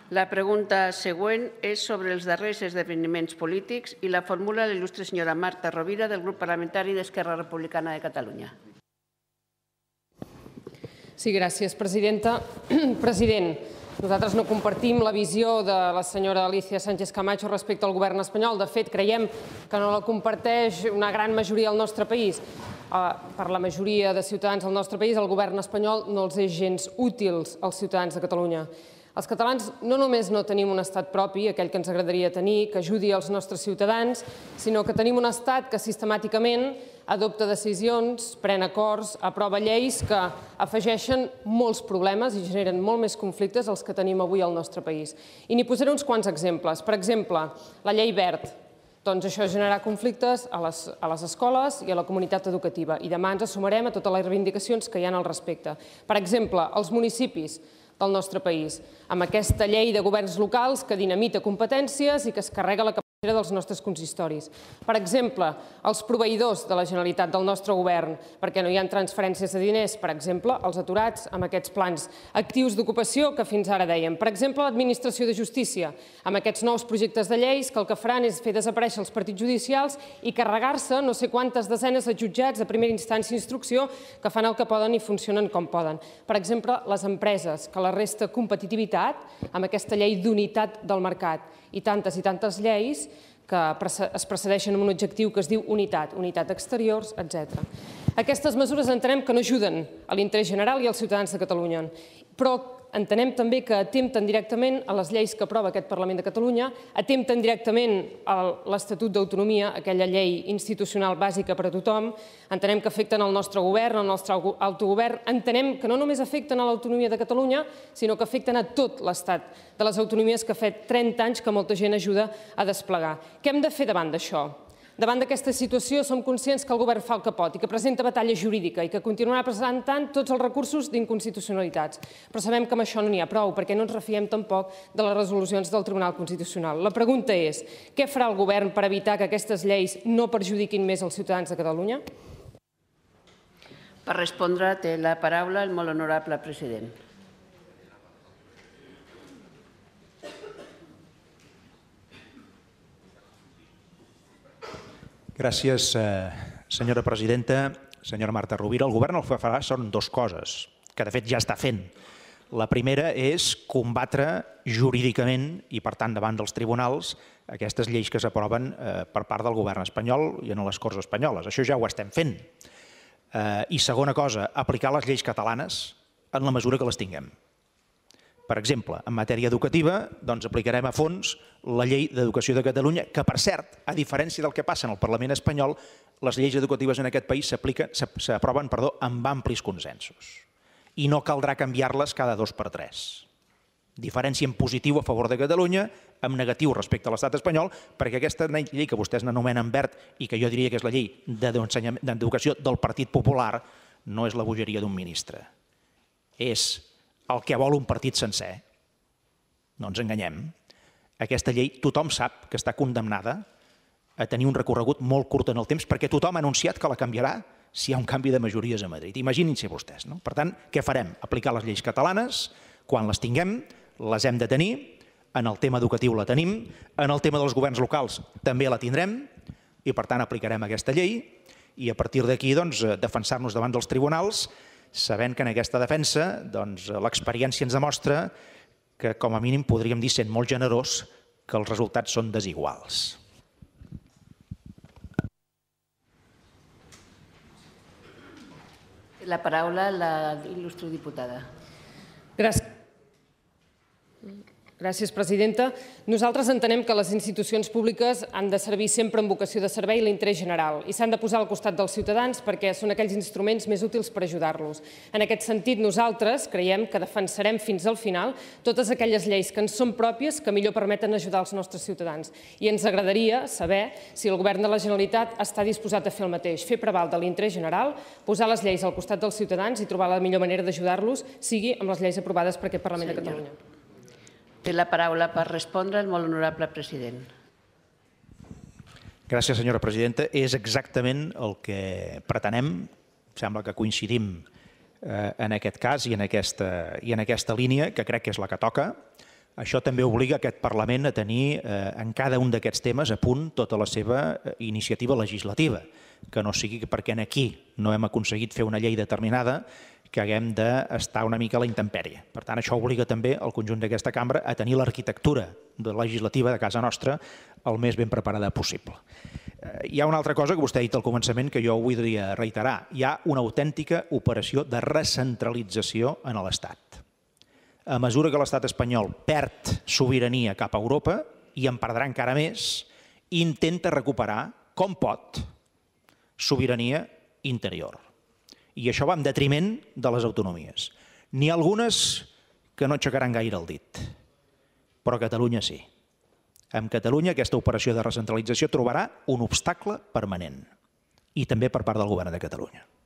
La pregunta següent és sobre els darrers esdeveniments polítics i la formula la il·lustre senyora Marta Rovira, del grup parlamentari d'Esquerra Republicana de Catalunya. Sí, gràcies, presidenta. President, nosaltres no compartim la visió de la senyora Alicia Sánchez Camacho respecte al govern espanyol. De fet, creiem que no la comparteix una gran majoria del nostre país. Per la majoria de ciutadans del nostre país, el govern espanyol no els és gens útils als ciutadans de Catalunya. Els catalans no només no tenim un estat propi, aquell que ens agradaria tenir, que ajudi els nostres ciutadans, sinó que tenim un estat que sistemàticament adopta decisions, pren acords, aprova lleis que afegeixen molts problemes i generen molt més conflictes als que tenim avui al nostre país. I n'hi posaré uns quants exemples. Per exemple, la llei Wert. Doncs això generarà conflictes a les escoles i a la comunitat educativa. I demà ens sumarem a totes les reivindicacions que hi ha al respecte. Per exemple, els municipis del nostre país, amb aquesta llei de governs locals que dinamita competències i que es carrega la capacitera dels nostres consistoris. Per exemple, els proveïdors de la Generalitat del nostre govern, perquè no hi ha transferències de diners, per exemple, els aturats amb aquests plans actius d'ocupació que fins ara dèiem. Per exemple, l'administració de justícia, amb aquests nous projectes de lleis que el que faran és fer desaparèixer els partits judicials i carregar-se no sé quantes desenes de jutjats de primera instància i instrucció que fan el que poden i funcionen com poden. Per exemple, les empreses, que la resta competitivitat amb aquesta llei d'unitat del mercat i tantes lleis que es precedeixen amb un objectiu que es diu unitat exteriors, etc. Aquestes mesures entenem que no ajuden a l'interès general i als ciutadans de Catalunya, però entenem també que atempten directament a les lleis que aprova aquest Parlament de Catalunya, atempten directament a l'Estatut d'Autonomia, aquella llei institucional bàsica per a tothom, entenem que afecten el nostre govern, el nostre autogovern, entenem que no només afecten a l'autonomia de Catalunya, sinó que afecten a tot l'Estat de les autonomies que fa 30 anys que molta gent ajuda a desplegar. Què hem de fer davant d'això? Davant d'aquesta situació som conscients que el govern fa el que pot i que presenta batalla jurídica i que continuarà presentant tots els recursos d'inconstitucionalitats. Però sabem que amb això no n'hi ha prou, perquè no ens refiem tampoc de les resolucions del Tribunal Constitucional. La pregunta és, què farà el govern per evitar que aquestes lleis no perjudiquin més els ciutadans de Catalunya? Per respondre té la paraula el molt honorable president. Gràcies, senyora presidenta. Senyora Marta Rovira, el govern el que farà són dues coses, que de fet ja està fent. La primera és combatre jurídicament i, per tant, davant dels tribunals, aquestes lleis que s'aproven per part del govern espanyol i en les Corts espanyoles. Això ja ho estem fent. I segona cosa, aplicar les lleis catalanes en la mesura que les tinguem. Per exemple, en matèria educativa, doncs aplicarem a fons la llei d'educació de Catalunya, que, per cert, a diferència del que passa en el Parlament espanyol, les lleis educatives en aquest país s'aproven amb amplis consensos. I no caldrà canviar-les cada 2 per 3. Diferència en positiu a favor de Catalunya, en negatiu respecte a l'estat espanyol, perquè aquesta llei que vostès n'anomenen verd i que jo diria que és la llei d'educació del Partit Popular, no és la bogeria d'un ministre. És el que vol un partit sencer. No ens enganyem. Aquesta llei tothom sap que està condemnada a tenir un recorregut molt curt en el temps perquè tothom ha anunciat que la canviarà si hi ha un canvi de majories a Madrid. Imaginin-se vostès. Per tant, què farem? Aplicar les lleis catalanes, quan les tinguem, les hem de tenir, en el tema educatiu la tenim, en el tema dels governs locals també la tindrem i, per tant, aplicarem aquesta llei i a partir d'aquí defensar-nos davant dels tribunals sabent que en aquesta defensa l'experiència ens demostra que, com a mínim, podríem dir, sent molt generós, que els resultats són desiguals. La paraula a la il·lustre diputada. Gràcies, presidenta. Nosaltres entenem que les institucions públiques han de servir sempre amb vocació de servei l'interès general i s'han de posar al costat dels ciutadans perquè són aquells instruments més útils per ajudar-los. En aquest sentit, nosaltres creiem que defensarem fins al final totes aquelles lleis que ens són pròpies que millor permeten ajudar els nostres ciutadans. I ens agradaria saber si el govern de la Generalitat està disposat a fer el mateix, fer prevaldre l'interès general, posar les lleis al costat dels ciutadans i trobar la millor manera d'ajudar-los, sigui amb les lleis aprovades per aquest Parlament de Catalunya. Té la paraula per respondre el molt honorable president. Gràcies, senyora presidenta. És exactament el que pretenem. Sembla que coincidim en aquest cas i en aquesta línia, que crec que és la que toca. Això també obliga aquest Parlament a tenir en cada un d'aquests temes a punt tota la seva iniciativa legislativa, que no sigui perquè aquí no hem aconseguit fer una llei determinada que haguem d'estar una mica a la intempèrie. Per tant, això obliga també el conjunt d'aquesta cambra a tenir l'arquitectura legislativa de casa nostra el més ben preparada possible. Hi ha una altra cosa que vostè ha dit al començament que jo voldria reiterar. Hi ha una autèntica operació de recentralització en l'Estat. A mesura que l'estat espanyol perd sobirania cap a Europa, i en perdrà encara més, intenta recuperar, com pot, sobirania interior. I això va en detriment de les autonomies. N'hi ha algunes que no aixecaran gaire el dit, però Catalunya sí. En Catalunya aquesta operació de recentralització trobarà un obstacle permanent, i també per part del govern de Catalunya.